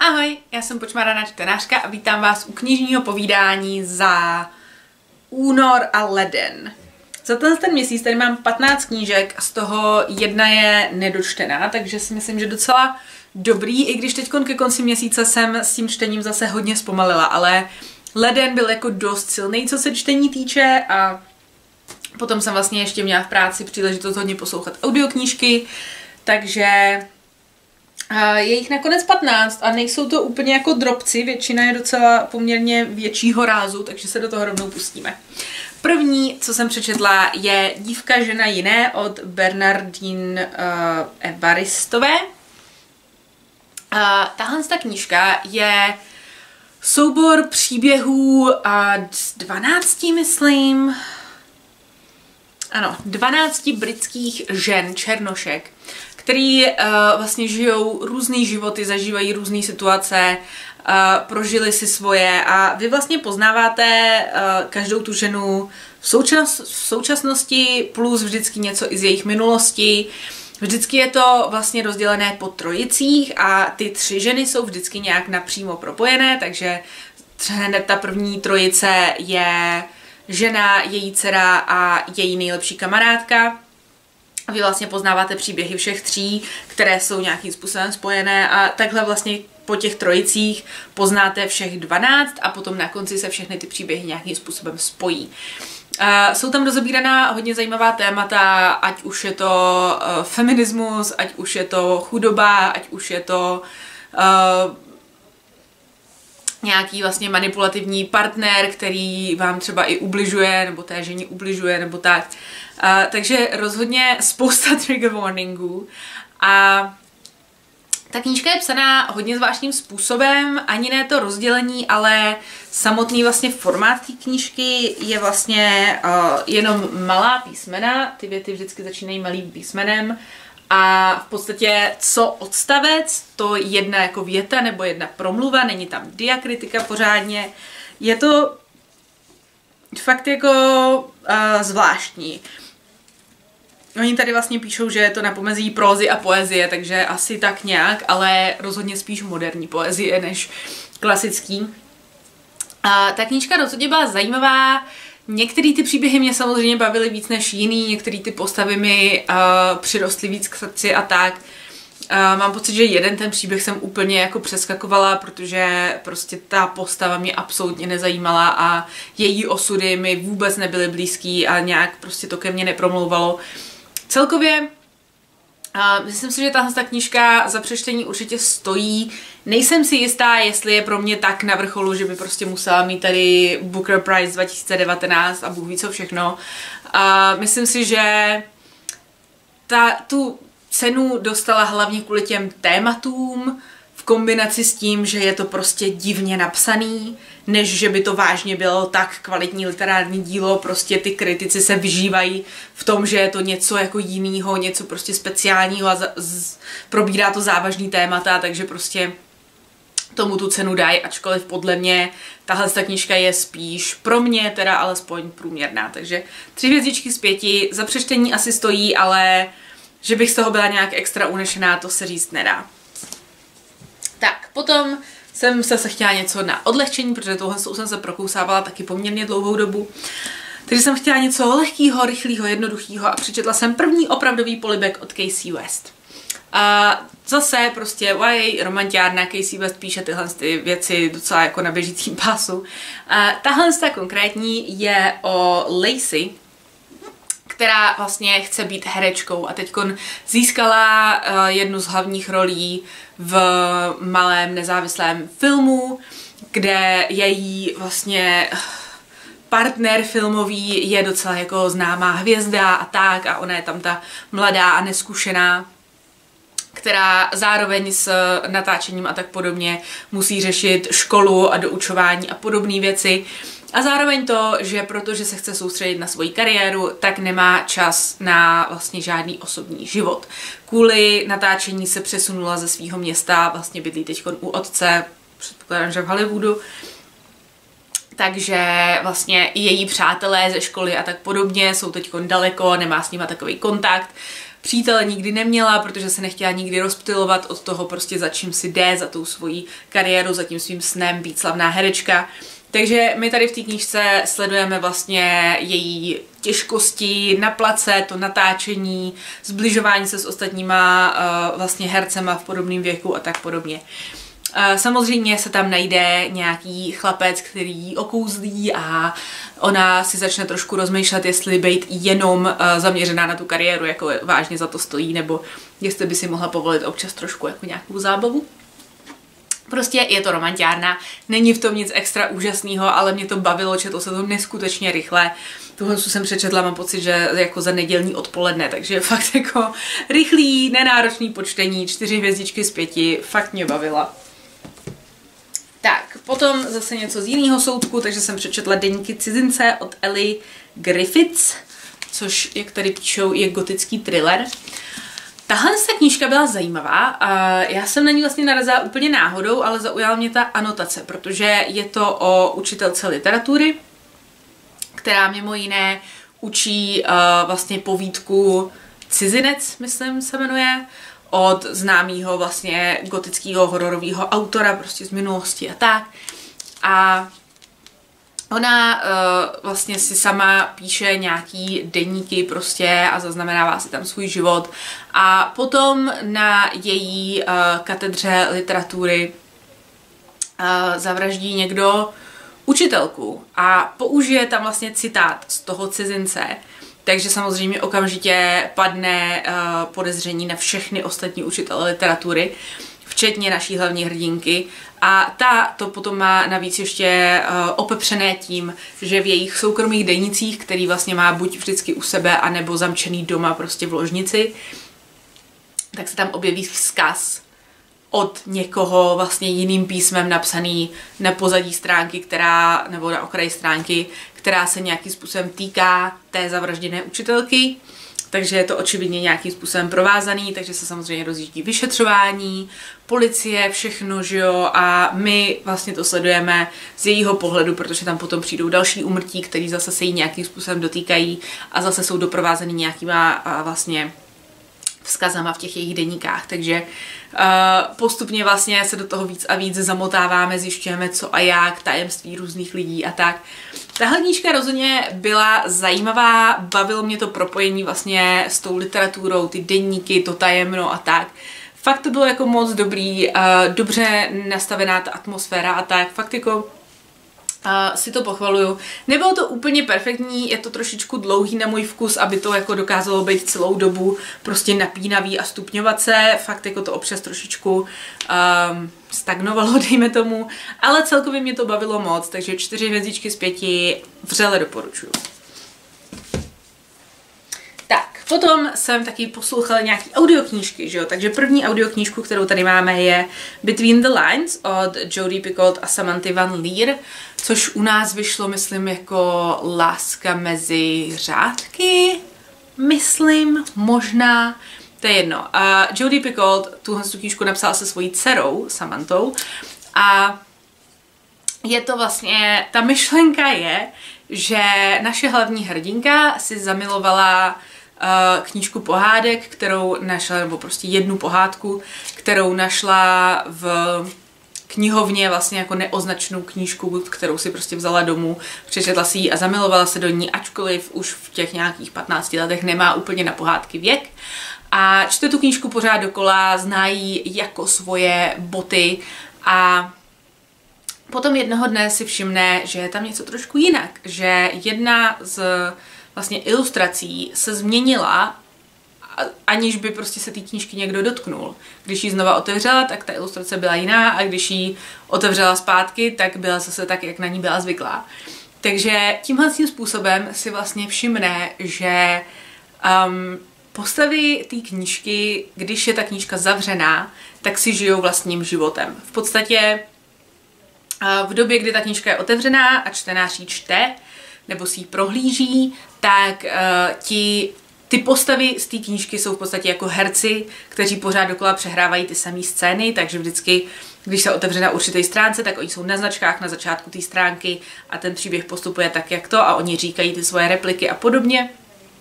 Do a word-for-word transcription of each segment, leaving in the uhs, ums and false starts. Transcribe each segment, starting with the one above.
Ahoj, já jsem počmáraná čtenářka a vítám vás u knižního povídání za únor a leden. Za ten, ten měsíc tady mám patnáct knížek a z toho jedna je nedočtená, takže si myslím, že docela dobrý, i když teď ke konci měsíce jsem s tím čtením zase hodně zpomalila, ale leden byl jako dost silný, co se čtení týče, a potom jsem vlastně ještě měla v práci příležitost hodně poslouchat audioknížky, takže je jich nakonec patnáct a nejsou to úplně jako drobci, většina je docela poměrně většího rázu, takže se do toho rovnou pustíme. První, co jsem přečetla, je Dívka, žena jiné od Bernardine uh, Evaristové. Uh, tahle ta knížka je soubor příběhů uh, z dvanácti, myslím, ano, dvanácti britských žen, černošek, který uh, vlastně žijou různý životy, zažívají různé situace, uh, prožili si svoje a vy vlastně poznáváte uh, každou tu ženu v, součas, v současnosti plus vždycky něco i z jejich minulosti. Vždycky je to vlastně rozdělené po trojicích a ty tři ženy jsou vždycky nějak napřímo propojené, takže hned ta první trojice je žena, její dcera a její nejlepší kamarádka. A vy vlastně poznáváte příběhy všech tří, které jsou nějakým způsobem spojené, a takhle vlastně po těch trojicích poznáte všech dvanáct a potom na konci se všechny ty příběhy nějakým způsobem spojí. Uh, jsou tam rozebíraná hodně zajímavá témata, ať už je to uh, feminismus, ať už je to chudoba, ať už je to uh, nějaký vlastně manipulativní partner, který vám třeba i ubližuje, nebo té ženě ubližuje, nebo tak. Uh, takže rozhodně spousta trigger warningů. A ta knížka je psaná hodně zvláštním způsobem, ani ne to rozdělení, ale samotný vlastně formát té knížky je vlastně uh, jenom malá písmena, ty věty vždycky začínají malým písmenem a v podstatě co odstavec, to jedna jako věta nebo jedna promluva, není tam diakritika pořádně, je to fakt jako uh, zvláštní. Oni tady vlastně píšou, že je to na pomezí prózy a poezie, takže asi tak nějak, ale rozhodně spíš moderní poezie než klasický. A ta knížka rozhodně byla zajímavá. Některé ty příběhy mě samozřejmě bavily víc než jiný, některé ty postavy mi uh, přirostly víc k srdci a tak. Uh, mám pocit, že jeden ten příběh jsem úplně jako přeskakovala, protože prostě ta postava mě absolutně nezajímala a její osudy mi vůbec nebyly blízký a nějak prostě to ke mně nepromlouvalo. Celkově uh, myslím si, že tahle ta knížka za přečtení určitě stojí. Nejsem si jistá, jestli je pro mě tak na vrcholu, že by prostě musela mít tady Booker Prize dva tisíce devatenáct a Bůh ví co všechno. Uh, myslím si, že ta, tu cenu dostala hlavně kvůli těm tématům, v kombinaci s tím, že je to prostě divně napsaný, než že by to vážně bylo tak kvalitní literární dílo, prostě ty kritici se vyžívají v tom, že je to něco jako jinýho, něco prostě speciálního a z, z, probírá to závažný témata, takže prostě tomu tu cenu dají, ačkoliv podle mě tahle ta knížka je spíš pro mě teda alespoň průměrná, takže tři hvězdičky z pěti, za přečtení asi stojí, ale že bych z toho byla nějak extra unešená, to se říct nedá. Tak, potom jsem se chtěla něco na odlehčení, protože tohle jsem se prokousávala taky poměrně dlouhou dobu. Takže jsem chtěla něco lehkého, rychlého, jednoduchého a přečetla jsem první opravdový polibek od Casey West. A zase prostě Y A romantiárna, Casey West píše tyhle ty věci docela jako na běžícím pásu. A tahle ta konkrétní je o Lacey, která vlastně chce být herečkou a teďkon získala uh, jednu z hlavních rolí v malém nezávislém filmu, kde její vlastně partner filmový je docela jako známá hvězda a tak, a ona je tam ta mladá a neskušená, která zároveň s natáčením a tak podobně musí řešit školu a doučování a podobné věci. A zároveň to, že protože se chce soustředit na svoji kariéru, tak nemá čas na vlastně žádný osobní život. Kvůli natáčení se přesunula ze svého města, vlastně bydlí teď u otce, předpokládám, že v Hollywoodu. Takže vlastně i její přátelé ze školy a tak podobně jsou teď daleko, nemá s nima takový kontakt. přítele nikdy neměla, protože se nechtěla nikdy rozptylovat od toho prostě za čím si jde, za tou svojí kariérou, za tím svým snem být slavná herečka. Takže my tady v té knížce sledujeme vlastně její těžkosti na place, to natáčení, zbližování se s ostatníma uh, vlastně hercema v podobném věku a tak podobně. Uh, samozřejmě se tam najde nějaký chlapec, který jí okouzlí a ona si začne trošku rozmýšlet, jestli být jenom uh, zaměřená na tu kariéru, jako vážně za to stojí, nebo jestli by si mohla povolit občas trošku jako nějakou zábavu. Prostě je to romantiárna, není v tom nic extra úžasného, ale mě to bavilo, četlo se to neskutečně rychle. Tohle jsem přečetla, mám pocit, že jako za nedělní odpoledne, takže fakt jako rychlý, nenáročný počtení, čtyři hvězdičky z pěti, fakt mě bavila. Tak, potom zase něco z jiného soudku, takže jsem přečetla Deníky cizince od Ellie Griffiths, což, jak tady píšou, je gotický thriller. Tahle knížka byla zajímavá a já jsem na ní vlastně narazila úplně náhodou, ale zaujala mě ta anotace, protože je to o učitelce literatury, která mimo jiné učí uh, vlastně povídku Cizinec, myslím se jmenuje, od známého vlastně gotického hororového autora, prostě z minulosti a tak. A ona uh, vlastně si sama píše nějaký deníky prostě a zaznamenává si tam svůj život a potom na její uh, katedře literatury uh, zavraždí někdo učitelku a použije tam vlastně citát z toho cizince, takže samozřejmě okamžitě padne uh, podezření na všechny ostatní učitele literatury, včetně naší hlavní hrdinky. A ta to potom má navíc ještě uh, opepřené tím, že v jejich soukromých denících, který vlastně má buď vždycky u sebe, anebo zamčený doma prostě v ložnici, tak se tam objeví vzkaz od někoho vlastně jiným písmem napsaný na pozadí stránky, která, nebo na okraji stránky, která se nějakým způsobem týká té zavražděné učitelky. Takže je to očividně nějakým způsobem provázaný, takže se samozřejmě rozjíždí vyšetřování, policie, všechno, že jo, a my vlastně to sledujeme z jejího pohledu, protože tam potom přijdou další úmrtí, který zase se jí nějakým způsobem dotýkají a zase jsou doprovázený nějakýma a vlastně vzkazama v těch jejich deníkách, takže uh, postupně vlastně se do toho víc a víc zamotáváme, zjišťujeme co a jak, tajemství různých lidí a tak. Tahle knížka rozhodně byla zajímavá, bavilo mě to propojení vlastně s tou literaturou, ty deníky, to tajemno a tak. Fakt to bylo jako moc dobrý, uh, dobře nastavená ta atmosféra a tak, fakt jako Uh, si to pochvaluju. Nebylo to úplně perfektní, je to trošičku dlouhý na můj vkus, aby to jako dokázalo být celou dobu prostě napínavý a stupňovat se. Fakt jako to občas trošičku um, stagnovalo, dejme tomu. Ale celkově mě to bavilo moc, takže čtyři hvězdičky z pěti vřele doporučuju. Tak, potom jsem taky poslouchala nějaký audioknížky, že jo? Takže první audioknížku, kterou tady máme, je Between the Lines od Jodi Picoult a Samanthy Van Leer, což u nás vyšlo, myslím, jako Láska mezi řádky, myslím, možná, to je jedno. Uh, Jodi Picoult tuhle knížku napsala se svojí dcerou, Samanthou, a je to vlastně, ta myšlenka je, že naše hlavní hrdinka si zamilovala uh, knížku pohádek, kterou našla, nebo prostě jednu pohádku, kterou našla v knihovně, vlastně jako neoznačenou knížku, kterou si prostě vzala domů, přečetla si ji a zamilovala se do ní, ačkoliv už v těch nějakých patnácti letech nemá úplně na pohádky věk. A čte tu knížku pořád dokola, zná ji jako svoje boty a potom jednoho dne si všimne, že je tam něco trošku jinak, že jedna z vlastně ilustrací se změnila, aniž by prostě se té knížky někdo dotknul. Když ji znova otevřela, tak ta ilustrace byla jiná a když ji otevřela zpátky, tak byla zase tak, jak na ní byla zvyklá. Takže tímhle tím způsobem si vlastně všimne, že um, postavy té knížky, když je ta knížka zavřená, tak si žijou vlastním životem. V podstatě v době, kdy ta knížka je otevřená a čtenář ji čte, nebo si ji prohlíží, tak uh, ti, ty postavy z té knížky jsou v podstatě jako herci, kteří pořád dokola přehrávají ty samé scény, takže vždycky, když se otevře na určité stránce, tak oni jsou na značkách na začátku té stránky a ten příběh postupuje tak, jak to a oni říkají ty svoje repliky a podobně.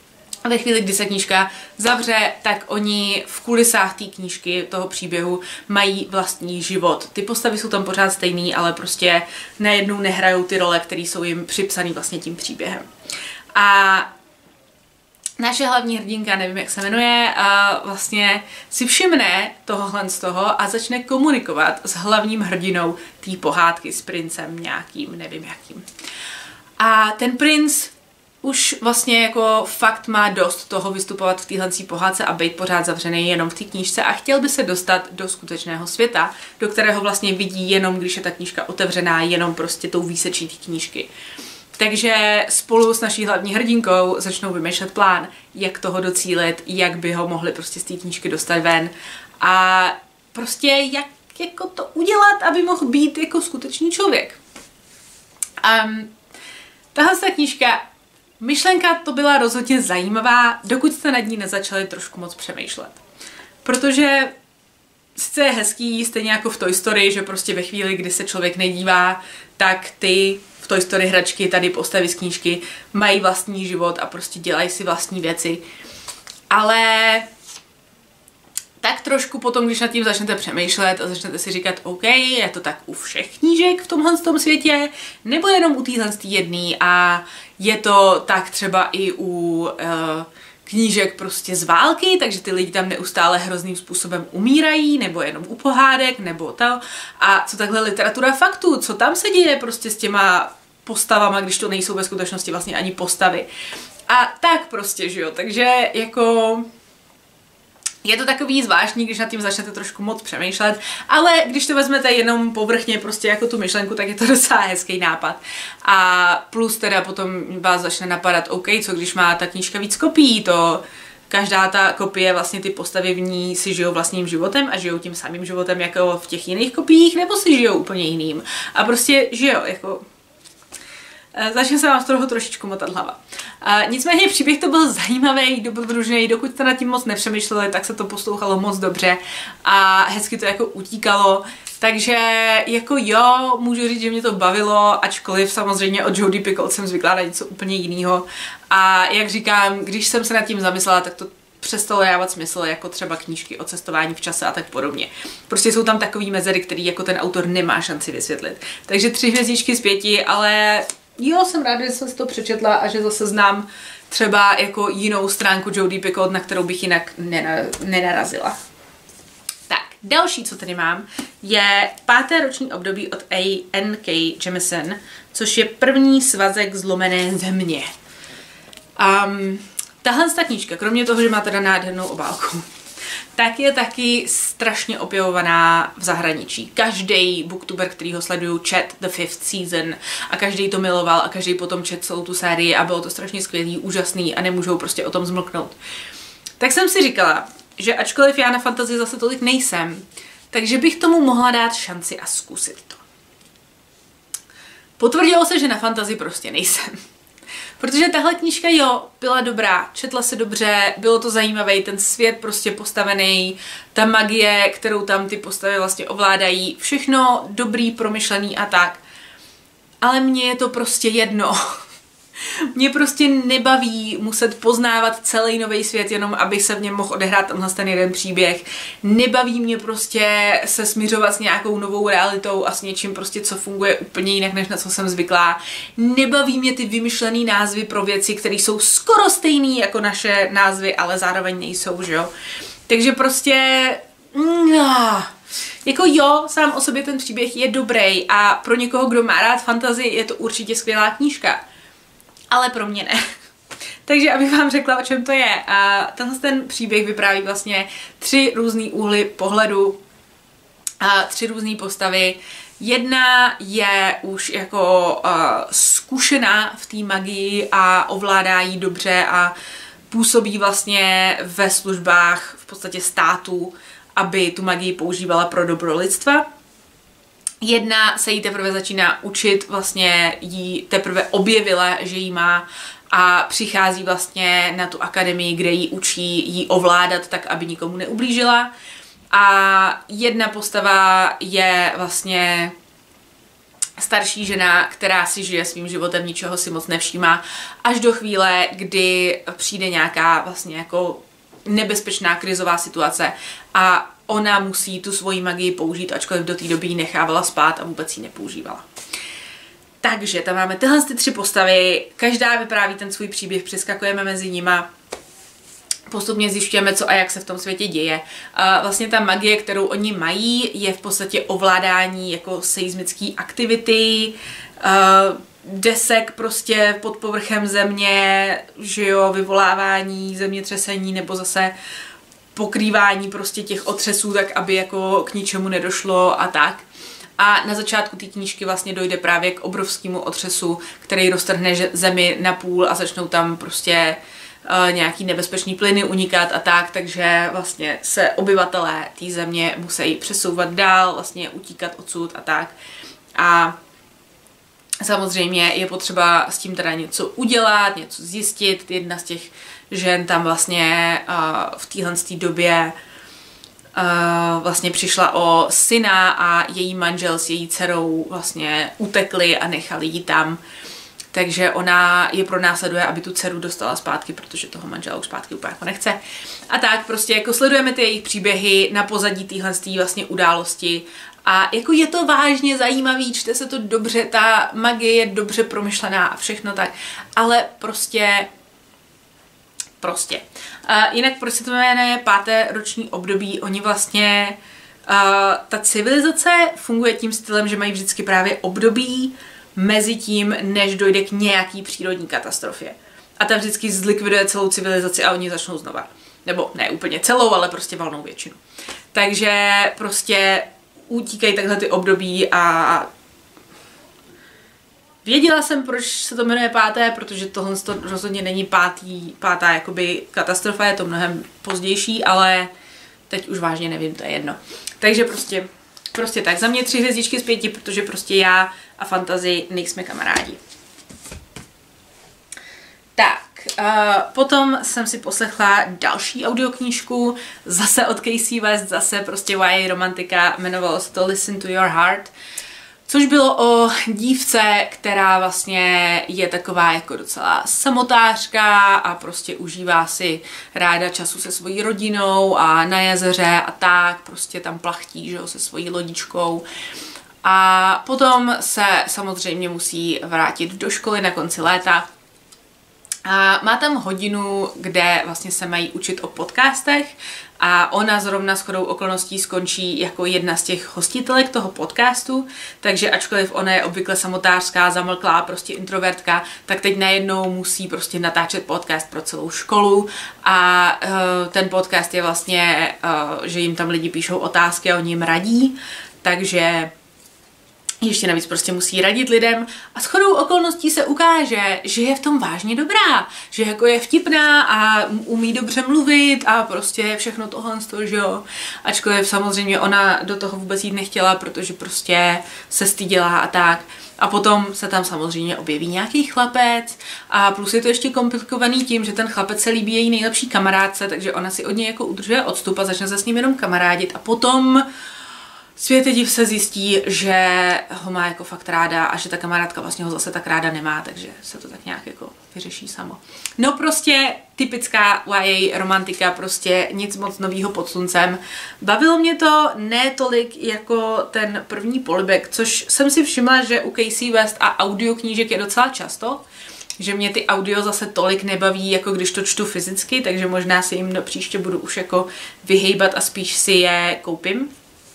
A ve chvíli, kdy se knížka zavře, tak oni v kulisách té knížky, toho příběhu, mají vlastní život. Ty postavy jsou tam pořád stejný, ale prostě najednou nehrajou ty role, které jsou jim připsané vlastně tím příběhem. A naše hlavní hrdinka, nevím, jak se jmenuje, a vlastně si všimne tohohle z toho a začne komunikovat s hlavním hrdinou té pohádky, s princem nějakým, nevím jakým. A ten princ už vlastně jako fakt má dost toho vystupovat v téhle pohádce a být pořád zavřený jenom v té knížce a chtěl by se dostat do skutečného světa, do kterého vlastně vidí jenom, když je ta knížka otevřená, jenom prostě tou výsečí té knížky. Takže spolu s naší hlavní hrdinkou začnou vymýšlet plán, jak toho docílit, jak by ho mohli prostě z té knížky dostat ven a prostě jak jako to udělat, aby mohl být jako skutečný člověk. Um, tahle ta knížka, myšlenka to byla rozhodně zajímavá, dokud jste nad ní nezačali trošku moc přemýšlet. Protože sice je hezký, stejně jako v Toy Story, že prostě ve chvíli, kdy se člověk nedívá, tak ty v Toy Story hračky, tady postavy z knížky, mají vlastní život a prostě dělají si vlastní věci. Ale tak trošku potom, když nad tím začnete přemýšlet a začnete si říkat, OK, je to tak u všech knížek v tomhle tom světě, nebo jenom u téhle jedné a je to tak třeba i u uh, knížek prostě z války, takže ty lidi tam neustále hrozným způsobem umírají, nebo jenom u pohádek, nebo to. A co takhle literatura faktů, co tam se děje prostě s těma postavama, když to nejsou ve skutečnosti vlastně ani postavy. A tak prostě, že jo, takže jako je to takový zvláštní, když nad tím začnete trošku moc přemýšlet, ale když to vezmete jenom povrchně prostě jako tu myšlenku, tak je to docela hezký nápad. A plus teda potom vás začne napadat, OK, co když má ta knížka víc kopií, to každá ta kopie, vlastně ty postavy v ní si žijou vlastním životem a žijou tím samým životem jako v těch jiných kopiích, nebo si žijou úplně jiným. A prostě žijou, jako začne se vám z toho trošičku motat hlava. A nicméně příběh to byl zajímavý, dobrodružný, dokud jste nad tím moc nepřemýšleli, tak se to poslouchalo moc dobře a hezky to jako utíkalo. Takže jako jo, můžu říct, že mě to bavilo, ačkoliv samozřejmě od Jodie Picoult jsem zvyklá na něco úplně jiného. A jak říkám, když jsem se nad tím zamyslela, tak to přestalo dávat smysl, jako třeba knížky o cestování v čase a tak podobně. Prostě jsou tam takový mezery, který jako ten autor nemá šanci vysvětlit. Takže tři hvězdičky z pěti, ale jo, jsem ráda, že jsem si to přečetla a že zase znám třeba jako jinou stránku Jodie Picoult, na kterou bych jinak nenarazila. Tak, další, co tady mám, je páté roční období od A N K Jemisin, což je první svazek zlomené země. Um, tahle ta knížka, kromě toho, že má teda nádhernou obálku, tak je taky strašně objevovaná v zahraničí. Každý booktuber, který ho sleduju, čet The Fifth Season a každý to miloval a každý potom čet celou tu sérii a bylo to strašně skvělý, úžasný a nemůžou prostě o tom zmlknout. Tak jsem si říkala, že ačkoliv já na fantazii zase tolik nejsem, takže bych tomu mohla dát šanci a zkusit to. Potvrdilo se, že na fantazii prostě nejsem. Protože tahle knížka, jo, byla dobrá, četla se dobře, bylo to zajímavý, ten svět prostě postavený, ta magie, kterou tam ty postavy vlastně ovládají, všechno dobrý, promyšlený a tak. Ale mně je to prostě jedno. Mě prostě nebaví muset poznávat celý nový svět, jenom aby se v něm mohl odehrát tenhle ten jeden příběh. Nebaví mě prostě se smiřovat s nějakou novou realitou a s něčím prostě, co funguje úplně jinak, než na co jsem zvyklá. Nebaví mě ty vymyšlený názvy pro věci, které jsou skoro stejný jako naše názvy, ale zároveň nejsou, že jo? Takže prostě jako jo, sám o sobě ten příběh je dobrý a pro někoho, kdo má rád fantazii, je to určitě skvělá knížka. Ale pro mě ne. Takže abych vám řekla, o čem to je. A tenhle ten příběh vypráví vlastně tři různý úhly pohledu a tři různé postavy. Jedna je už jako uh, zkušená v té magii a ovládá ji dobře a působí vlastně ve službách v podstatě státu, aby tu magii používala pro dobro lidstva. Jedna se jí teprve začíná učit, vlastně jí teprve objevila, že jí má a přichází vlastně na tu akademii, kde jí učí jí ovládat tak, aby nikomu neublížila. A jedna postava je vlastně starší žena, která si žije svým životem, ničeho si moc nevšímá, až do chvíle, kdy přijde nějaká vlastně jako nebezpečná krizová situace a ona musí tu svoji magii použít, ačkoliv do té doby ji nechávala spát a vůbec ji nepoužívala. Takže tam máme tyhle ty tři postavy, každá vypráví ten svůj příběh, přeskakujeme mezi nima, postupně zjišťujeme, co a jak se v tom světě děje. A vlastně ta magie, kterou oni mají, je v podstatě ovládání jako seismické aktivity, desek prostě pod povrchem země, že jo, vyvolávání zemětřesení nebo zase pokrývání prostě těch otřesů, tak aby jako k ničemu nedošlo a tak. A na začátku té knížky vlastně dojde právě k obrovskému otřesu, který roztrhne zemi na půl a začnou tam prostě uh, nějaký nebezpečný plyny unikat a tak, takže vlastně se obyvatelé té země musí přesouvat dál, vlastně utíkat odsud a tak. A samozřejmě je potřeba s tím teda něco udělat, něco zjistit. Jedna z těch žen tam vlastně uh, v téhle době Uh, vlastně přišla o syna a její manžel s její dcerou vlastně utekli a nechali ji tam. Takže ona je pronásleduje, aby tu dceru dostala zpátky, protože toho manžela už zpátky úplně jako nechce. A tak prostě jako sledujeme ty jejich příběhy na pozadí téhle vlastně události. A jako je to vážně zajímavý, čte se to dobře, ta magie je dobře promyšlená a všechno tak. Ale prostě Prostě. Uh, jinak proč se to jmenuje páté roční období, oni vlastně, uh, ta civilizace funguje tím stylem, že mají vždycky právě období mezi tím, než dojde k nějaký přírodní katastrofě. A ta vždycky zlikviduje celou civilizaci a oni začnou znova. Nebo ne úplně celou, ale prostě valnou většinu. Takže prostě utíkají takhle ty období a věděla jsem, proč se to jmenuje páté, protože tohle to rozhodně není pátý, pátá jakoby katastrofa, je to mnohem pozdější, ale teď už vážně nevím, to je jedno. Takže prostě, prostě tak, za mě tři hvězdičky z pěti, protože prostě já a fantasy nejsme kamarádi. Tak, uh, potom jsem si poslechla další audioknížku, zase od Casey West, zase prostě Y A romantika, jmenovalo se to Listen to Your Heart. Což bylo o dívce, která vlastně je taková jako docela samotářka a prostě užívá si ráda času se svojí rodinou a na jezeře a tak, prostě tam plachtí, že jo, se svojí lodičkou. A potom se samozřejmě musí vrátit do školy na konci léta. A má tam hodinu, kde vlastně se mají učit o podcastech a ona zrovna shodou okolností skončí jako jedna z těch hostitelek toho podcastu, takže ačkoliv ona je obvykle samotářská, zamlklá, prostě introvertka, tak teď najednou musí prostě natáčet podcast pro celou školu a uh, ten podcast je vlastně, uh, že jim tam lidi píšou otázky a oni jim radí, takže ještě navíc prostě musí radit lidem a shodou okolností se ukáže, že je v tom vážně dobrá, že jako je vtipná a umí dobře mluvit a prostě všechno tohle z toho, že jo. Ačkoliv samozřejmě ona do toho vůbec jít nechtěla, protože prostě se styděla a tak. A potom se tam samozřejmě objeví nějaký chlapec a plus je to ještě komplikovaný tím, že ten chlapec se líbí její nejlepší kamarádce, takže ona si od něj jako udržuje odstup a začne se s ním jenom kamarádit a potom světe div se zjistí, že ho má jako fakt ráda a že ta kamarádka vlastně ho zase tak ráda nemá, takže se to tak nějak jako vyřeší samo. No prostě typická Y A romantika, prostě nic moc novýho pod sluncem. Bavilo mě to ne tolik jako ten první polibek, což jsem si všimla, že u Casey West a audioknížek je docela často, že mě ty audio zase tolik nebaví, jako když to čtu fyzicky, takže možná si jim do příště budu už jako vyhejbat a spíš si je koupím.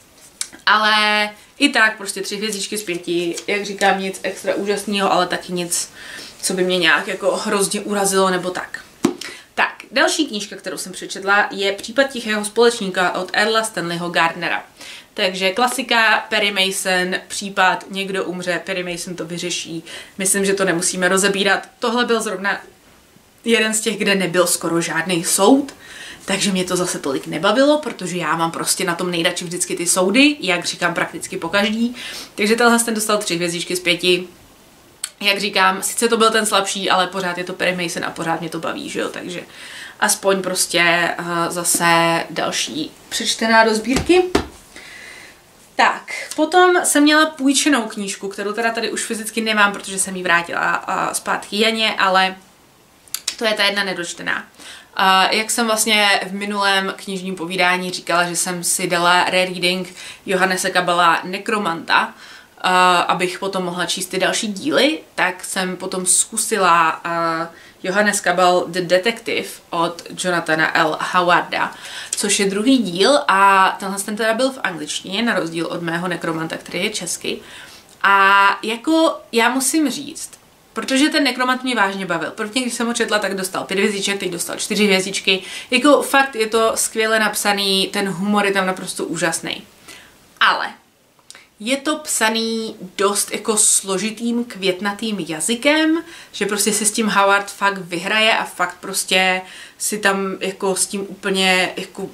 Ale i tak prostě tři hvězdičky z pěti, jak říkám, nic extra úžasného, ale taky nic, co by mě nějak jako hrozně urazilo nebo tak. Tak, další knížka, kterou jsem přečetla, je Případ tichého společníka od Earla Stanleyho Gardnera. Takže klasika, Perry Mason, případ, někdo umře, Perry Mason to vyřeší. Myslím, že to nemusíme rozebírat. Tohle byl zrovna jeden z těch, kde nebyl skoro žádný soud, takže mě to zase tolik nebavilo, protože já mám prostě na tom nejradši vždycky ty soudy, jak říkám prakticky pokaždý. Takže tenhle ten dostal tři hvězdičky z pěti. Jak říkám, sice to byl ten slabší, ale pořád je to Perry Mason a pořád mě to baví, že jo, takže aspoň prostě uh, zase další přečtená do sbírky. Tak, potom jsem měla půjčenou knížku, kterou teda tady už fyzicky nemám, protože jsem ji vrátila a zpátky Janě, ale to je ta jedna nedočtená. Uh, jak jsem vlastně v minulém knižním povídání říkala, že jsem si dala rereading Johannese Kabala Nekromanta, uh, abych potom mohla číst ty další díly, tak jsem potom zkusila uh, Johannes Kabal The Detective od Jonathana L. Howarda, což je druhý díl a tenhle ten teda byl v angličtině, na rozdíl od mého Nekromanta, který je český. A jako já musím říct, protože ten Nekromant mě vážně bavil. Prvně, když jsem ho četla, tak dostal pět hvězdiček, teď dostal čtyři hvězdičky. Jako fakt je to skvěle napsaný, ten humor je tam naprosto úžasný. Ale je to psaný dost jako složitým, květnatým jazykem, že prostě si s tím Howard fakt vyhraje a fakt prostě si tam jako s tím úplně jako,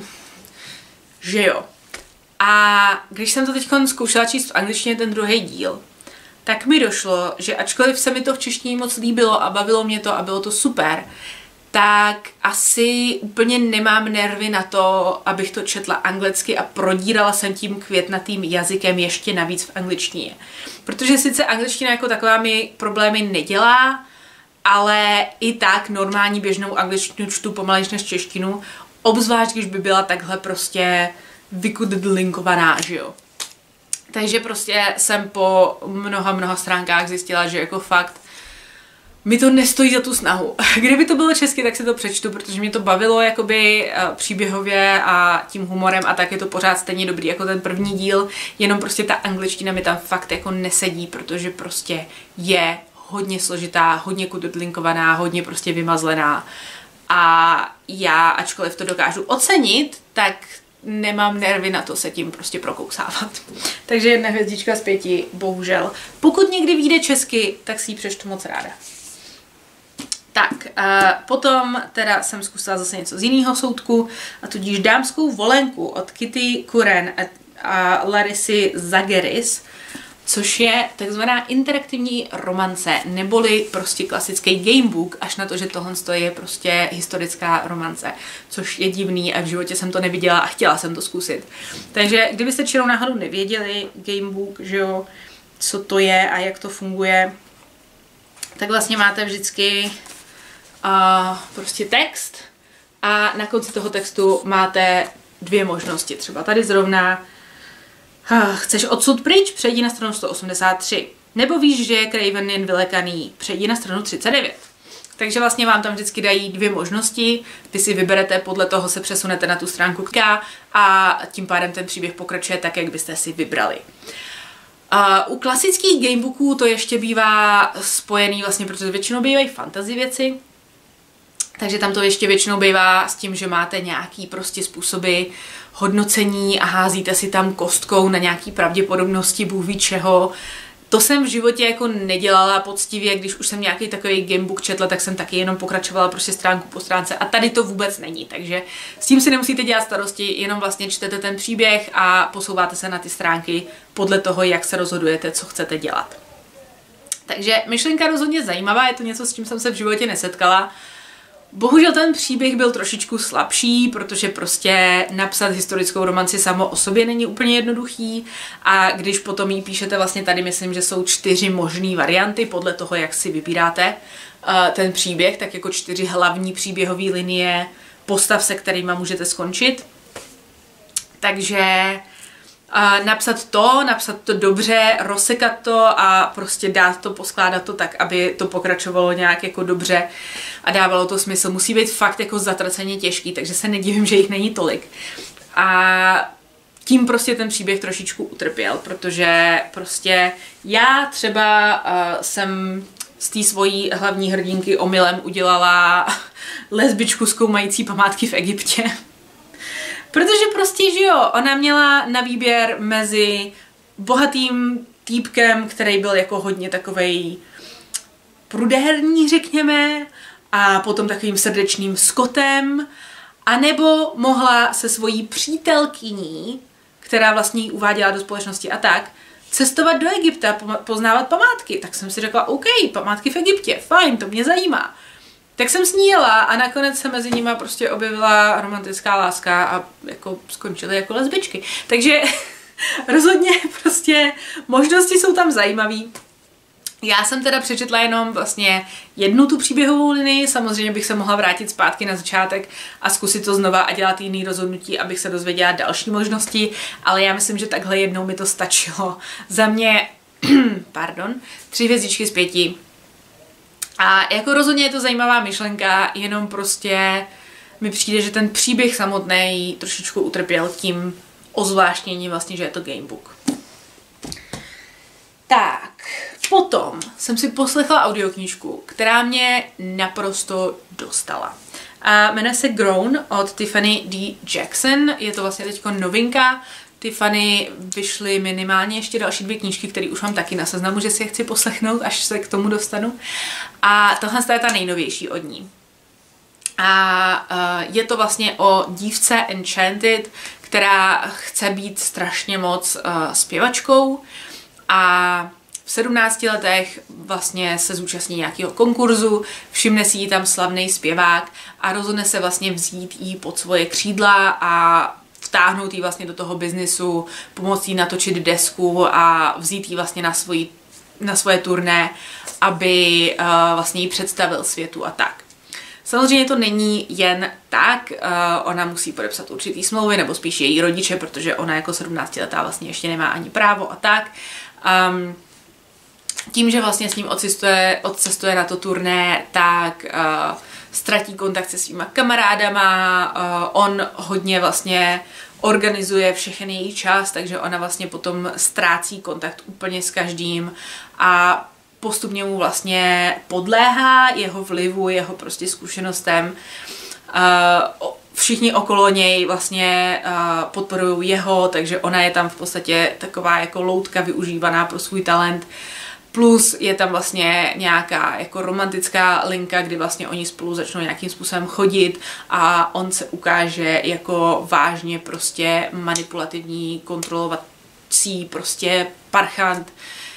že jo. A když jsem to teď zkoušela číst v angličtině ten druhý díl, tak mi došlo, že ačkoliv se mi to v češtině moc líbilo a bavilo mě to a bylo to super, tak asi úplně nemám nervy na to, abych to četla anglicky a prodírala jsem tím květnatým jazykem ještě navíc v angličtině. Protože sice angličtina jako taková mi problémy nedělá, ale i tak normální běžnou angličtinu čtu pomalejš než češtinu, obzvlášť když by byla takhle prostě vykudlinkovaná, že jo. Takže prostě jsem po mnoha, mnoha stránkách zjistila, že jako fakt mi to nestojí za tu snahu. Kdyby to bylo česky, tak si to přečtu, protože mě to bavilo jakoby příběhově a tím humorem a tak je to pořád stejně dobrý jako ten první díl, jenom prostě ta angličtina mi tam fakt jako nesedí, protože prostě je hodně složitá, hodně kudlinkovaná, hodně prostě vymazlená a já, ačkoliv to dokážu ocenit, tak nemám nervy na to se tím prostě prokousávat. Takže jedna hvězdička z pěti, bohužel. Pokud někdy vyjde česky, tak si ji přečtu moc ráda. Tak, uh, potom teda jsem zkusila zase něco z jiného soudku, a tudíž Dámskou volenku od Kitty Curran a Larissy Zageris, což je takzvaná interaktivní romance, neboli prostě klasický gamebook, až na to, že tohle je prostě historická romance, což je divný a v životě jsem to neviděla a chtěla jsem to zkusit. Takže kdybyste čirou náhodou nevěděli gamebook, že jo, co to je a jak to funguje, tak vlastně máte vždycky uh, prostě text a na konci toho textu máte dvě možnosti. Třeba tady zrovna chceš odsud pryč, přejdi na stranu sto osmdesát tři. Nebo víš, že je Craven jen vylekaný, přejdi na stranu třicet devět. Takže vlastně vám tam vždycky dají dvě možnosti, vy si vyberete, podle toho se přesunete na tu stránku K a tím pádem ten příběh pokračuje tak, jak byste si vybrali. Uh, u klasických gamebooků to ještě bývá spojený vlastně, protože většinou bývají fantasy věci, takže tam to ještě většinou bývá s tím, že máte nějaký prostě způsoby hodnocení a házíte si tam kostkou na nějaký pravděpodobnosti, bůh ví čeho. To jsem v životě jako nedělala poctivě, když už jsem nějaký takový gamebook četla, tak jsem taky jenom pokračovala prostě stránku po stránce a tady to vůbec není, takže s tím si nemusíte dělat starosti, jenom vlastně čtete ten příběh a posouváte se na ty stránky podle toho, jak se rozhodujete, co chcete dělat. Takže myšlenka rozhodně zajímavá, je to něco, s čím jsem se v životě nesetkala. Bohužel ten příběh byl trošičku slabší, protože prostě napsat historickou romanci samo o sobě není úplně jednoduchý a když potom jí píšete, vlastně tady myslím, že jsou čtyři možné varianty podle toho, jak si vybíráte uh, ten příběh, tak jako čtyři hlavní příběhové linie postav, se kterými můžete skončit. Takže uh, napsat to, napsat to dobře, rozsekat to a prostě dát to, poskládat to tak, aby to pokračovalo nějak jako dobře a dávalo to smysl. Musí být fakt jako zatraceně těžký, takže se nedivím, že jich není tolik. A tím prostě ten příběh trošičku utrpěl, protože prostě já třeba uh, jsem z té svojí hlavní hrdinky omylem udělala lesbičku zkoumající památky v Egyptě. Protože prostě, že jo, ona měla na výběr mezi bohatým týpkem, který byl jako hodně takovej prudérní, řekněme, a potom takovým srdečným skotem, anebo mohla se svojí přítelkyní, která vlastně ji uváděla do společnosti a tak, cestovat do Egypta, poznávat památky. Tak jsem si řekla, OK, památky v Egyptě, fajn, to mě zajímá. Tak jsem s ní jela a nakonec se mezi nimi prostě objevila romantická láska a jako skončily jako lesbičky. Takže rozhodně prostě možnosti jsou tam zajímavý. Já jsem teda přečetla jenom vlastně jednu tu příběhovou linii, samozřejmě bych se mohla vrátit zpátky na začátek a zkusit to znova a dělat jiný rozhodnutí, abych se dozvěděla další možnosti, ale já myslím, že takhle jednou mi to stačilo. Za mě, pardon, tři hvězdičky z pěti. A jako rozhodně je to zajímavá myšlenka, jenom prostě mi přijde, že ten příběh samotný trošičku utrpěl tím ozvláštněním vlastně, že je to gamebook. Tak, potom jsem si poslechla audioknížku, která mě naprosto dostala. A jmenuje se Grown od Tiffany D. Jackson. Je to vlastně teďko novinka. Tiffany vyšly minimálně ještě další dvě knížky, které už mám taky na seznamu, že si je chci poslechnout, až se k tomu dostanu. A tohle je ta nejnovější od ní. A uh, je to vlastně o dívce Enchanted, která chce být strašně moc uh, zpěvačkou a v sedmnácti letech vlastně se zúčastní nějakého konkurzu, všimne si jí tam slavný zpěvák a rozhodne se vlastně vzít jí pod svoje křídla a vtáhnout jí vlastně do toho biznisu, pomoct jí natočit desku a vzít jí vlastně na, svoji, na svoje turné, aby uh, vlastně jí představil světu a tak. Samozřejmě to není jen tak, uh, ona musí podepsat určitý smlouvy, nebo spíš její rodiče, protože ona jako sedmnáctiletá vlastně ještě nemá ani právo a tak. Um, tím, že vlastně s ním odcestuje, odcestuje na to turné, tak uh, ztratí kontakt se svýma kamarádama, uh, on hodně vlastně organizuje všechen její čas, takže ona vlastně potom ztrácí kontakt úplně s každým a postupně mu vlastně podléhá jeho vlivu, jeho prostě zkušenostem. Uh, všichni okolo něj vlastně uh, podporují jeho, takže ona je tam v podstatě taková jako loutka využívaná pro svůj talent. Plus je tam vlastně nějaká jako romantická linka, kdy vlastně oni spolu začnou nějakým způsobem chodit a on se ukáže jako vážně prostě manipulativní, kontrolovací prostě parchant,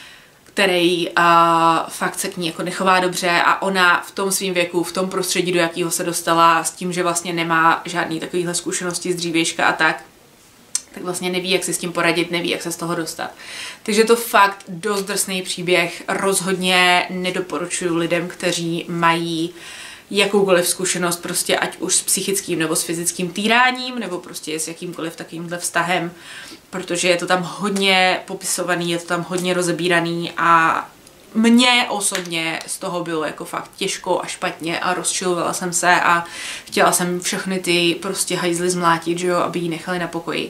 který a, fakt se k ní jako nechová dobře a ona v tom svým věku, v tom prostředí, do jakého se dostala, s tím, že vlastně nemá žádný takovýhle zkušenosti z dřívějška a tak, tak vlastně neví, jak se s tím poradit, neví, jak se z toho dostat. Takže to fakt dost drsný příběh, rozhodně nedoporučuju lidem, kteří mají jakoukoliv zkušenost, prostě ať už s psychickým nebo s fyzickým týráním, nebo prostě s jakýmkoliv takovýmhle vztahem, protože je to tam hodně popisovaný, je to tam hodně rozebíraný a mně osobně z toho bylo jako fakt těžko a špatně a rozčilovala jsem se a chtěla jsem všechny ty prostě hajzly zmlátit, že jo, aby ji nechali na pokoji.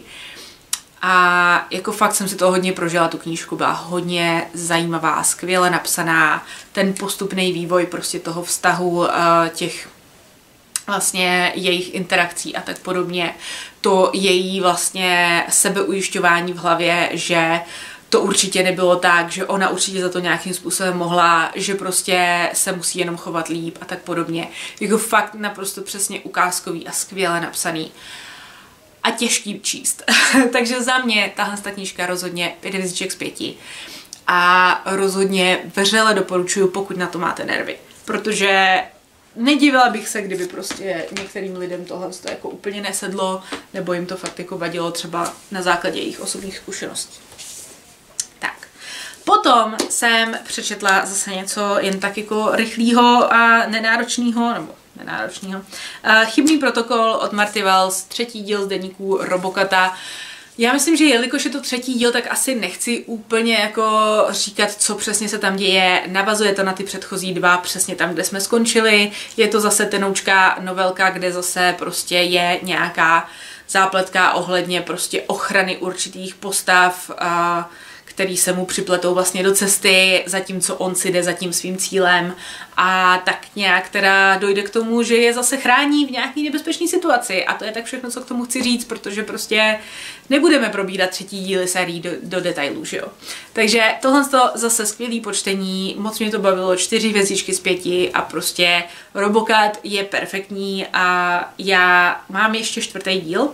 A jako fakt jsem si to hodně prožila, tu knížku byla hodně zajímavá, skvěle napsaná, ten postupný vývoj prostě toho vztahu, těch vlastně jejich interakcí a tak podobně, to její vlastně sebeujišťování v hlavě, že to určitě nebylo tak, že ona určitě za to nějakým způsobem mohla, že prostě se musí jenom chovat líp a tak podobně. Jako fakt naprosto přesně ukázkový a skvěle napsaný. A těžký číst. Takže za mě tahle knížka rozhodně pět hvězdiček z pěti. A rozhodně vřele doporučuju, pokud na to máte nervy. Protože nedivila bych se, kdyby prostě některým lidem tohle jako úplně nesedlo, nebo jim to fakt jako vadilo třeba na základě jejich osobních zkušeností. Tak. Potom jsem přečetla zase něco jen tak jako rychlýho a nenáročného, nebo nenáročného. Chybný protokol od Marty Wells, třetí díl z deníku Robokata. Já myslím, že jelikož je to třetí díl, tak asi nechci úplně jako říkat, co přesně se tam děje. Navazuje to na ty předchozí dva, přesně tam, kde jsme skončili. Je to zase tenoučká novelka, kde zase prostě je nějaká zápletka ohledně prostě ochrany určitých postav, a který se mu připletou vlastně do cesty, zatímco on si jde za tím svým cílem a tak nějak teda dojde k tomu, že je zase chrání v nějaký nebezpečné situaci a to je tak všechno, co k tomu chci říct, protože prostě nebudeme probírat třetí díly sérií do, do detailů, že jo. Takže tohle to zase skvělý počtení, moc mě to bavilo, čtyři hvězdičky z pěti a prostě Robocat je perfektní a já mám ještě čtvrtý díl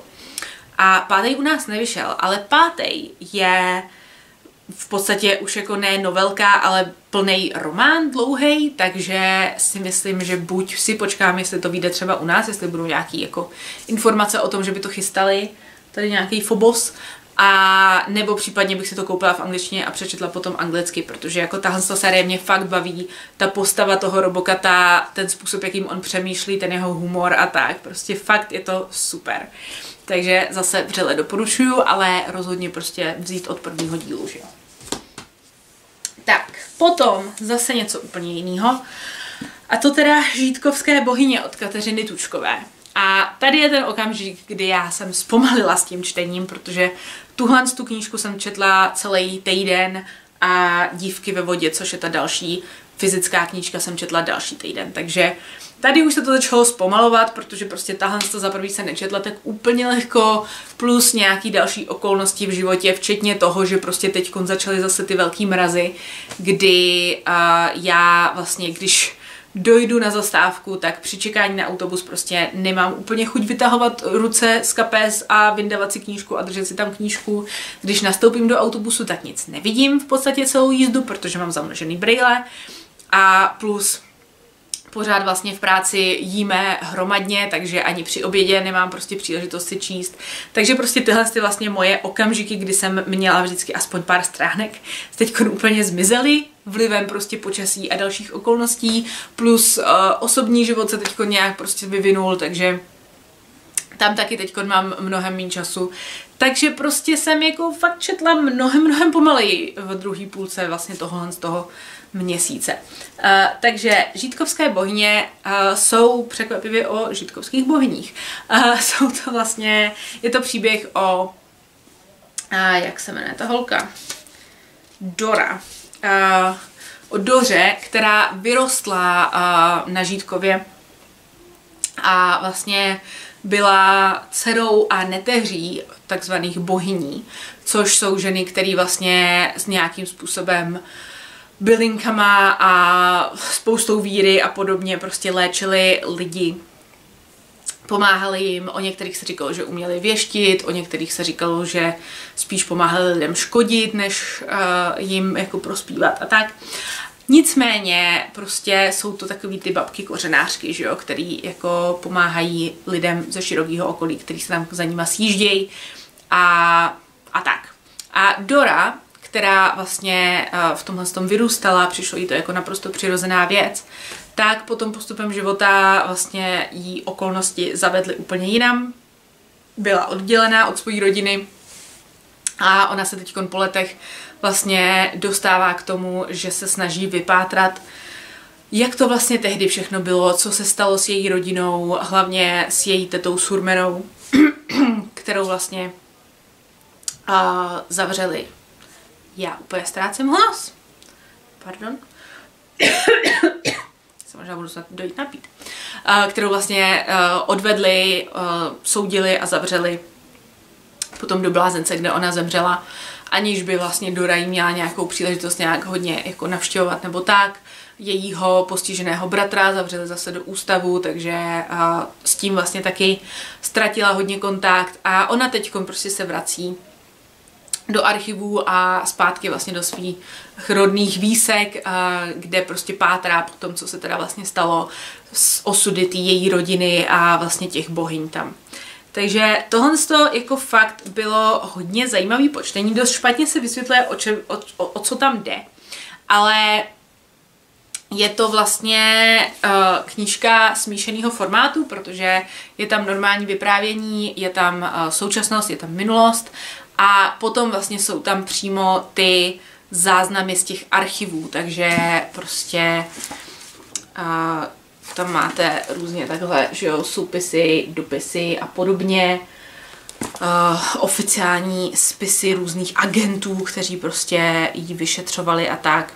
a pátý u nás nevyšel, ale pátý je v podstatě už jako ne novelka, ale plnej román dlouhej, takže si myslím, že buď si počkám, jestli to vyjde třeba u nás, jestli budou nějaký jako informace o tom, že by to chystali, tady nějaký Phobos, a nebo případně bych si to koupila v angličtině a přečetla potom anglicky, protože jako tahle série mě fakt baví, ta postava toho Robocata, ten způsob, jakým on přemýšlí, ten jeho humor a tak, prostě fakt je to super. Takže zase vřele doporučuju, ale rozhodně prostě vzít od prvního dílu, že jo. Tak, potom zase něco úplně jiného. A to teda Žítkovské bohyně od Kateřiny Tučkové. A tady je ten okamžik, kdy já jsem zpomalila s tím čtením, protože tuhle tu knížku jsem četla celý týden a Dívky ve vodě, což je ta další fyzická knížka, jsem četla další týden. Takže tady už se to začalo zpomalovat, protože prostě tahle to za prvý se nečetla tak úplně lehko, plus nějaký další okolnosti v životě, včetně toho, že prostě teď začaly zase ty velký mrazy, kdy uh, já vlastně, když dojdu na zastávku, tak při čekání na autobus prostě nemám úplně chuť vytahovat ruce z kapes a vyndávat si knížku a držet si tam knížku. Když nastoupím do autobusu, tak nic nevidím v podstatě celou jízdu, protože mám zamlžený brejle a plus pořád vlastně v práci jíme hromadně, takže ani při obědě nemám prostě příležitost si číst. Takže prostě tyhle ty vlastně moje okamžiky, kdy jsem měla vždycky aspoň pár stránek, teď úplně zmizely vlivem prostě počasí a dalších okolností, plus uh, osobní život se teď nějak prostě vyvinul, takže tam taky teď mám mnohem méně času. Takže prostě jsem jako fakt četla mnohem, mnohem pomaleji v druhé půlce vlastně tohohle z toho měsíce. Uh, takže Žítkovské bohyně uh, jsou překvapivě o žítkovských bohyních. Uh, jsou to vlastně, je to příběh o, uh, jak se jmenuje ta holka? Dora. Uh, o Doře, která vyrostla uh, na Žítkově a vlastně byla dcerou a neteří takzvaných bohyní, což jsou ženy, které vlastně s nějakým způsobem bylinkama a spoustou víry a podobně prostě léčili lidi. Pomáhali jim, o některých se říkalo, že uměli věštit, o některých se říkalo, že spíš pomáhali lidem škodit, než uh, jim jako prospívat a tak. Nicméně prostě jsou to takový ty babky kořenářky, že jo, který jako pomáhají lidem ze širokého okolí, který se tam za nima sjíždějí a, a tak. A Dora, která vlastně uh, v tomhle tom vyrůstala, přišlo jí to jako naprosto přirozená věc, tak potom postupem života vlastně jí okolnosti zavedly úplně jinam. Byla oddělená od své rodiny a ona se teď po letech vlastně dostává k tomu, že se snaží vypátrat, jak to vlastně tehdy všechno bylo, co se stalo s její rodinou, hlavně s její tetou Surmenou, kterou vlastně uh, zavřeli. Já úplně ztrácím hlas. Pardon. Se možná budu snad dojít napít. Uh, kterou vlastně uh, odvedli, uh, soudili a zavřeli potom do blázence, kde ona zemřela, aniž by vlastně Dora jí měla nějakou příležitost nějak hodně jako navštěvovat nebo tak. Jejího postiženého bratra zavřeli zase do ústavu, takže uh, s tím vlastně taky ztratila hodně kontakt a ona teď prostě se vrací do archivů a zpátky vlastně do svých rodných výsek, kde prostě pátrá po tom, co se teda vlastně stalo s osudy té její rodiny a vlastně těch bohyň tam. Takže tohle jako fakt bylo hodně zajímavý počtení, dost špatně se vysvětluje, o, če, o, o, o co tam jde, ale je to vlastně uh, knížka smíšeného formátu, protože je tam normální vyprávění, je tam uh, současnost, je tam minulost a potom vlastně jsou tam přímo ty záznamy z těch archivů, takže prostě uh, tam máte různě takhle, že jo, soupisy, dopisy a podobně, uh, oficiální spisy různých agentů, kteří prostě ji vyšetřovali a tak.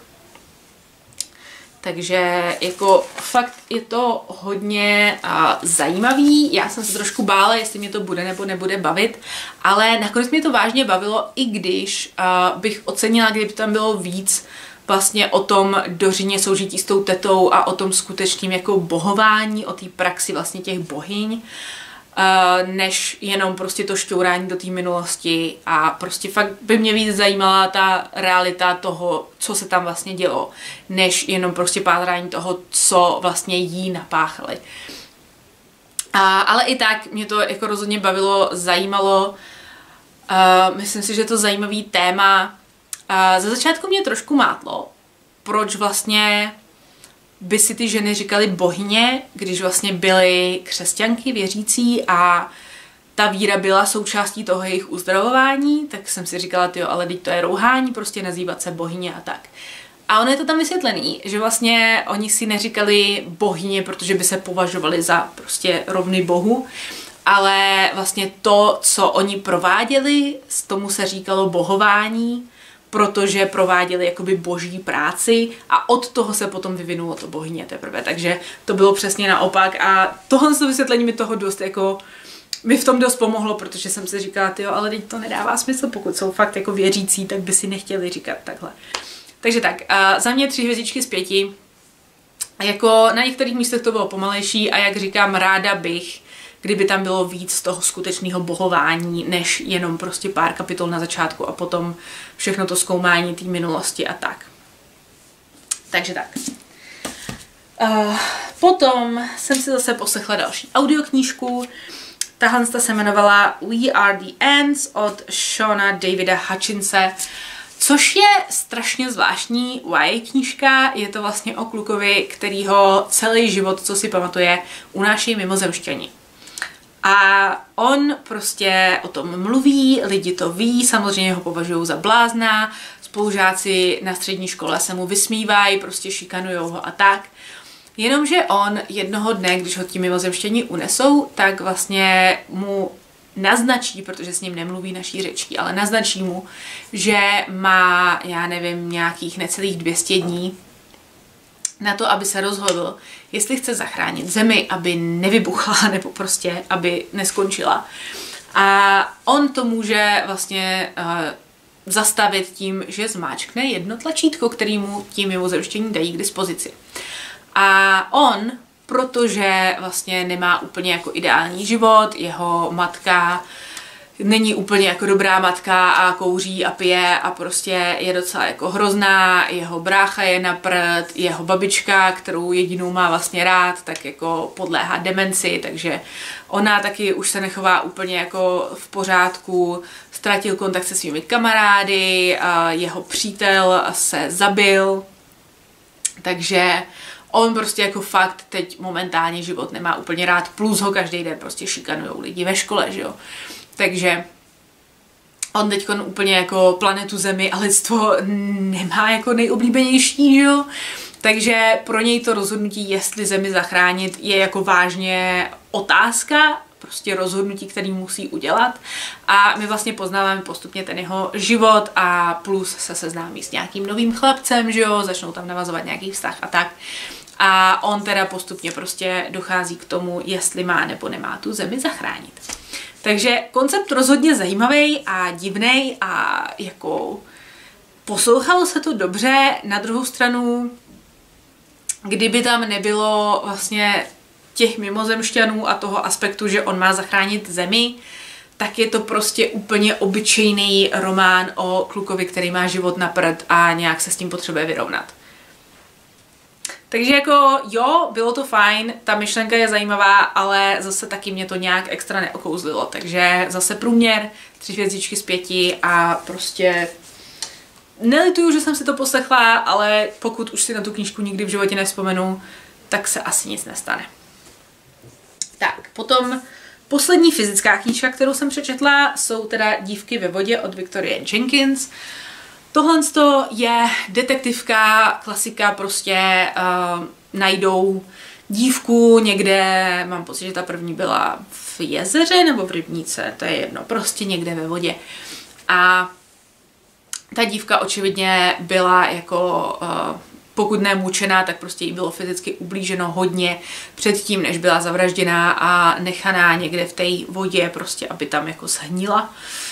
Takže jako fakt je to hodně uh, zajímavý. Já jsem se trošku bála, jestli mě to bude nebo nebude bavit, ale nakonec mě to vážně bavilo, i když uh, bych ocenila, kdyby tam bylo víc vlastně o tom Dořině soužití s tou tetou a o tom skutečným jako bohování, o té praxi vlastně těch bohyň, Uh, než jenom prostě to šťourání do té minulosti a prostě fakt by mě víc zajímala ta realita toho, co se tam vlastně dělo, než jenom prostě pátrání toho, co vlastně jí napáchali. Uh, ale i tak mě to jako rozhodně bavilo, zajímalo Uh, myslím si, že to zajímavý téma. Uh, za začátku mě trošku mátlo, proč vlastně by si ty ženy říkaly bohyně, když vlastně byly křesťanky věřící a ta víra byla součástí toho jejich uzdravování, tak jsem si říkala, tyjo, ale teď to je rouhání, prostě nazývat se bohyně a tak. A ono je to tam vysvětlený, že vlastně oni si neříkali bohyně, protože by se považovali za prostě rovny bohu, ale vlastně to, co oni prováděli, z tomu se říkalo bohování, protože prováděli jakoby boží práci a od toho se potom vyvinulo to bohyně teprve, takže to bylo přesně naopak a tohle vysvětlení mi toho dost jako mi v tom dost pomohlo, protože jsem si říkala, tyjo, ale teď to nedává smysl, pokud jsou fakt jako věřící, tak by si nechtěli říkat takhle. Takže tak, uh, za mě tři hvězdičky z pěti. Jako na některých místech to bylo pomalejší a jak říkám, ráda bych, kdyby tam bylo víc z toho skutečného bohování, než jenom prostě pár kapitol na začátku a potom všechno to zkoumání té minulosti a tak. Takže tak. Uh, potom jsem si zase poslechla další audioknížku. Tahle se jmenovala We Are the Ants od Shona Davida Hutchinse, což je strašně zvláštní Y A knížka. Je to vlastně o klukovi, kterýho celý život, co si pamatuje, unáší mimozemšťani. A on prostě o tom mluví, lidi to ví, samozřejmě ho považují za blázna, spolužáci na střední škole se mu vysmívají, prostě šikanujou ho a tak. Jenomže on jednoho dne, když ho ti mimozemštění unesou, tak vlastně mu naznačí, protože s ním nemluví naší řečí, ale naznačí mu, že má, já nevím, nějakých necelých dvě stě dní na to, aby se rozhodl, jestli chce zachránit zemi, aby nevybuchla, nebo prostě, aby neskončila. A on to může vlastně uh, zastavit tím, že zmáčkne jedno tlačítko, který mu ti mimozemštění dají k dispozici. A on, protože vlastně nemá úplně jako ideální život, jeho matka není úplně jako dobrá matka a kouří a pije a prostě je docela jako hrozná, jeho brácha je na prd, jeho babička, kterou jedinou má vlastně rád, tak jako podléhá demenci, takže ona taky už se nechová úplně jako v pořádku, ztratil kontakt se svými kamarády, a jeho přítel se zabil, takže on prostě jako fakt teď momentálně život nemá úplně rád, plus ho každý den prostě šikanujou lidi ve škole, že jo. Takže on teď úplně jako planetu Zemi a lidstvo nemá jako nejoblíbenější, že jo. Takže pro něj to rozhodnutí, jestli Zemi zachránit, je jako vážně otázka, prostě rozhodnutí, který musí udělat. A my vlastně poznáváme postupně ten jeho život a plus se seznámí s nějakým novým chlapcem, že jo, začnou tam navazovat nějaký vztah a tak. A on teda postupně prostě dochází k tomu, jestli má nebo nemá tu Zemi zachránit. Takže koncept rozhodně zajímavý a divnej a jako poslouchalo se to dobře. Na druhou stranu, kdyby tam nebylo vlastně těch mimozemšťanů a toho aspektu, že on má zachránit Zemi, tak je to prostě úplně obyčejný román o klukovi, který má život na prd a nějak se s tím potřebuje vyrovnat. Takže jako jo, bylo to fajn, ta myšlenka je zajímavá, ale zase taky mě to nějak extra neokouzlilo, takže zase průměr, tři hvězdičky z pěti a prostě nelituju, že jsem si to poslechla, ale pokud už si na tu knížku nikdy v životě nevzpomenu, tak se asi nic nestane. Tak, potom poslední fyzická knížka, kterou jsem přečetla, jsou teda Dívky ve vodě od Victorie Jenkins. Tohle je detektivka, klasika, prostě uh, najdou dívku někde, mám pocit, že ta první byla v jezeře nebo v rybníce, to je jedno, prostě někde ve vodě. A ta dívka očividně byla jako, uh, pokud ne mučená, tak prostě jí bylo fyzicky ublíženo hodně předtím, než byla zavražděná a nechaná někde v té vodě, prostě aby tam jako shnila.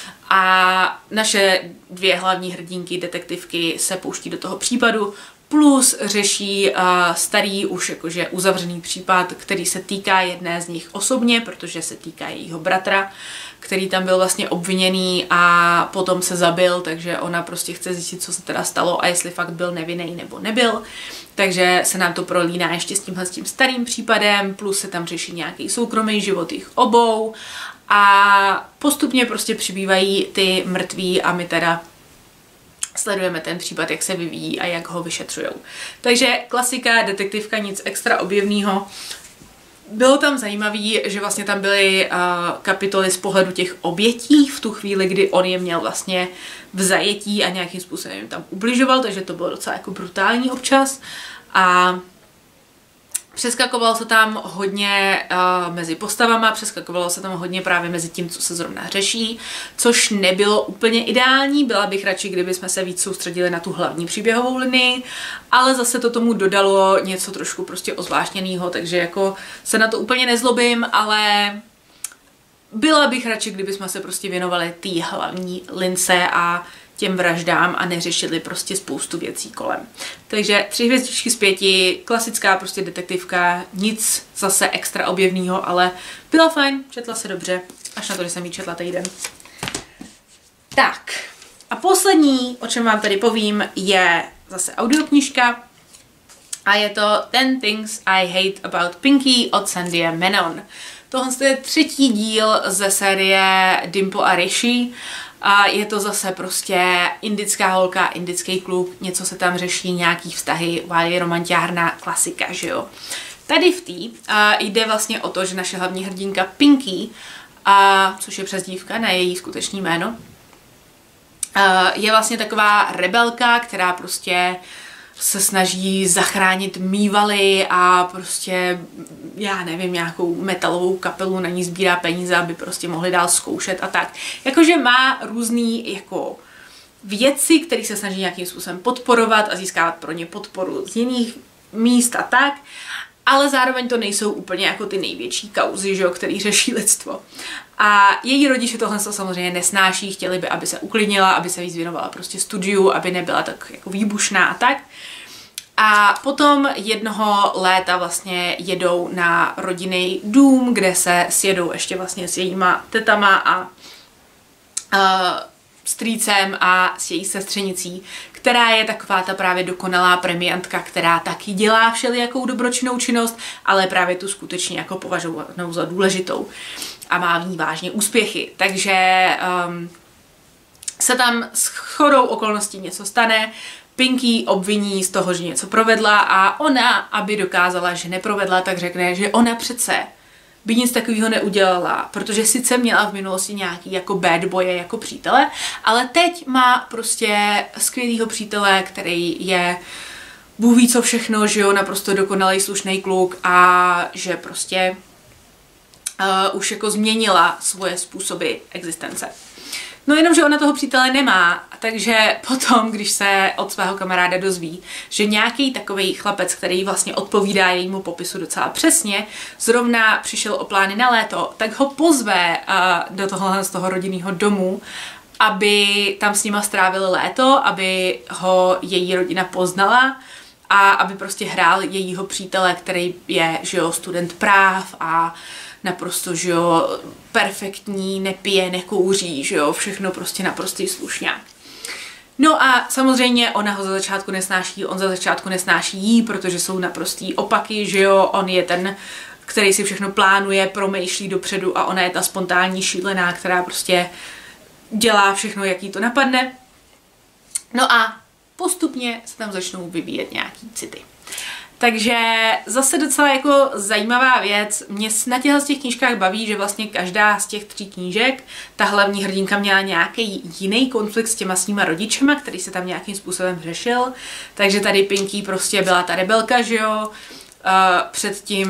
A naše dvě hlavní hrdinky, detektivky, se pouští do toho případu, plus řeší uh, starý, už jakože uzavřený případ, který se týká jedné z nich osobně, protože se týká jejího bratra, který tam byl vlastně obviněný a potom se zabil, takže ona prostě chce zjistit, co se teda stalo a jestli fakt byl nevinný nebo nebyl. Takže se nám to prolíná ještě s tímhle s tím starým případem, plus se tam řeší nějaký soukromý život jich obou a postupně prostě přibývají ty mrtví a my teda sledujeme ten případ, jak se vyvíjí a jak ho vyšetřujou. Takže klasika, detektivka, nic extra objevného. Bylo tam zajímavé, že vlastně tam byly uh, kapitoly z pohledu těch obětí v tu chvíli, kdy on je měl vlastně v zajetí a nějakým způsobem jim tam ubližoval, takže to bylo docela jako brutální občas. A přeskakovalo se tam hodně uh, mezi postavama, přeskakovalo se tam hodně právě mezi tím, co se zrovna řeší, což nebylo úplně ideální. Byla bych radši, kdyby jsme se víc soustředili na tu hlavní příběhovou linii, ale zase to tomu dodalo něco trošku prostě ozvláštněného, takže jako se na to úplně nezlobím, ale byla bych radši, kdyby jsme se prostě věnovali té hlavní lince a těm vraždám a neřešili prostě spoustu věcí kolem. Takže tři hvězdičky z pěti, klasická prostě detektivka, nic zase extra objevného, ale byla fajn, četla se dobře, až na to, že jsem ji četla týden. Tak, a poslední, o čem vám tady povím, je zase audioknížka a je to Ten Things I Hate About Pinky od Sandie Menon. Tohle je třetí díl ze série Dimple a Rishi. A je to zase prostě indická holka, indický kluk, něco se tam řeší, nějaký vztahy, válí romantiárna, klasika, že jo. Tady v té uh, jde vlastně o to, že naše hlavní hrdinka Pinky, uh, což je přezdívka na její skutečné jméno, uh, je vlastně taková rebelka, která prostě se snaží zachránit mývaly a prostě, já nevím, nějakou metalovou kapelu, na ní sbírá peníze, aby prostě mohli dál zkoušet a tak. Jakože má různý jako věci, které se snaží nějakým způsobem podporovat a získávat pro ně podporu z jiných míst a tak, ale zároveň to nejsou úplně jako ty největší kauzy, že, který řeší lidstvo. A její rodiče tohle samozřejmě nesnáší, chtěli by, aby se uklidnila, aby se víc věnovala prostě studiu, aby nebyla tak jako výbušná a tak. A potom jednoho léta vlastně jedou na rodinný dům, kde se sjedou ještě vlastně s jejíma tetama a uh, strýcem a s její sestřenicí, která je taková ta právě dokonalá premiantka, která taky dělá všelijakou dobročinnou činnost, ale právě tu skutečně jako považovanou za důležitou a má v ní vážně úspěchy. Takže um, se tam s chodou okolností něco stane, Pinky obviní z toho, že něco provedla a ona, aby dokázala, že neprovedla, tak řekne, že ona přece by nic takového neudělala, protože sice měla v minulosti nějaký jako bad boye jako přítele, ale teď má prostě skvělýho přítele, který je Bůh ví co všechno, že jo, naprosto dokonalý slušný kluk a že prostě uh, už jako změnila svoje způsoby existence. No jenom, že ona toho přítele nemá, takže potom, když se od svého kamaráda dozví, že nějaký takovej chlapec, který vlastně odpovídá jejímu popisu docela přesně, zrovna přišel o plány na léto, tak ho pozve uh, do tohohle z toho rodinného domu, aby tam s nima strávil léto, aby ho její rodina poznala a aby prostě hrál jejího přítele, který je, že jo, student práv a naprosto, že jo, perfektní, nepije, nekouří, že jo, všechno prostě naprostý slušňák. No a samozřejmě ona ho za začátku nesnáší, on za začátku nesnáší jí, protože jsou naprostý opaky, že jo, on je ten, který si všechno plánuje, promýšlí dopředu a ona je ta spontánní šílená, která prostě dělá všechno, jak jí to napadne. No a postupně se tam začnou vyvíjet nějaký city. Takže zase docela jako zajímavá věc. Mě na těchto z těch knížkách baví, že vlastně každá z těch tří knížek, ta hlavní hrdinka měla nějaký jiný konflikt s těma svýma rodičema, který se tam nějakým způsobem řešil. Takže tady Pinky prostě byla ta rebelka, že jo. Uh, předtím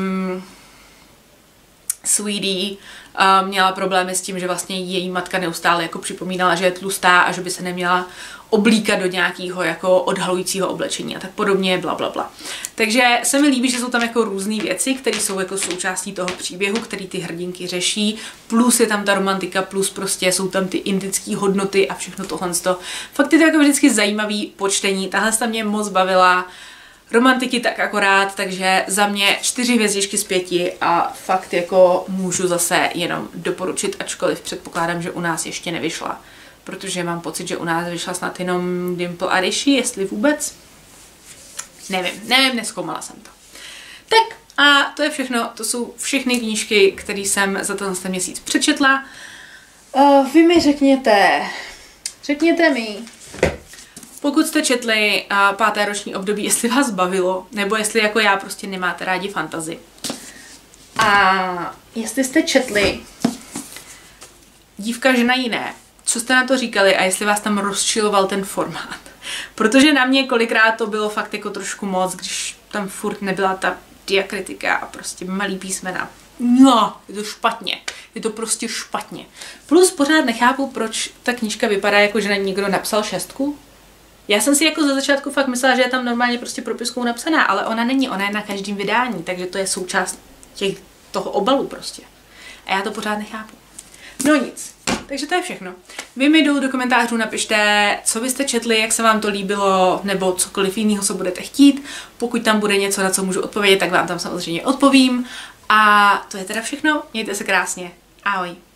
Sweetie uh, měla problémy s tím, že vlastně její matka neustále jako připomínala, že je tlustá a že by se neměla oblíkat do nějakého jako odhalujícího oblečení a tak podobně, bla, bla, bla. Takže se mi líbí, že jsou tam jako různé věci, které jsou jako součástí toho příběhu, který ty hrdinky řeší, plus je tam ta romantika, plus prostě jsou tam ty indické hodnoty a všechno tohle. Fakt je to jako vždycky zajímavý počtení, tahle se mě moc bavila, romantiky tak akorát, takže za mě čtyři hvězdičky z pěti a fakt jako můžu zase jenom doporučit, ačkoliv předpokládám, že u nás ještě nevyšla. Protože mám pocit, že u nás vyšla snad jenom Dimple a Rishi, jestli vůbec. Nevím, nevím, nezkoumala jsem to. Tak A to je všechno, to jsou všechny knížky, které jsem za tenhle měsíc přečetla. Uh, vy mi řekněte, řekněte mi, pokud jste četli uh, páté roční období, jestli vás bavilo, nebo jestli jako já prostě nemáte rádi fantasy. A jestli jste četli Dívka, žena jiné, co jste na to říkali a jestli vás tam rozčiloval ten formát. Protože na mě kolikrát to bylo fakt jako trošku moc, když tam furt nebyla ta diakritika a prostě malý písmena. No, je to špatně. Je to prostě špatně. Plus pořád nechápu, proč ta knížka vypadá jako, že na ní někdo napsal šestku. Já jsem si jako ze začátku fakt myslela, že je tam normálně prostě propiskou napsaná, ale ona není, ona je na každém vydání, takže to je součást těch, toho obalu prostě. A já to pořád nechápu. No nic. Takže to je všechno. Vy mi dolů do komentářů napište, co byste četli, jak se vám to líbilo, nebo cokoliv jiného, co budete chtít. Pokud tam bude něco, na co můžu odpovědět, tak vám tam samozřejmě odpovím. A to je teda všechno. Mějte se krásně. Ahoj.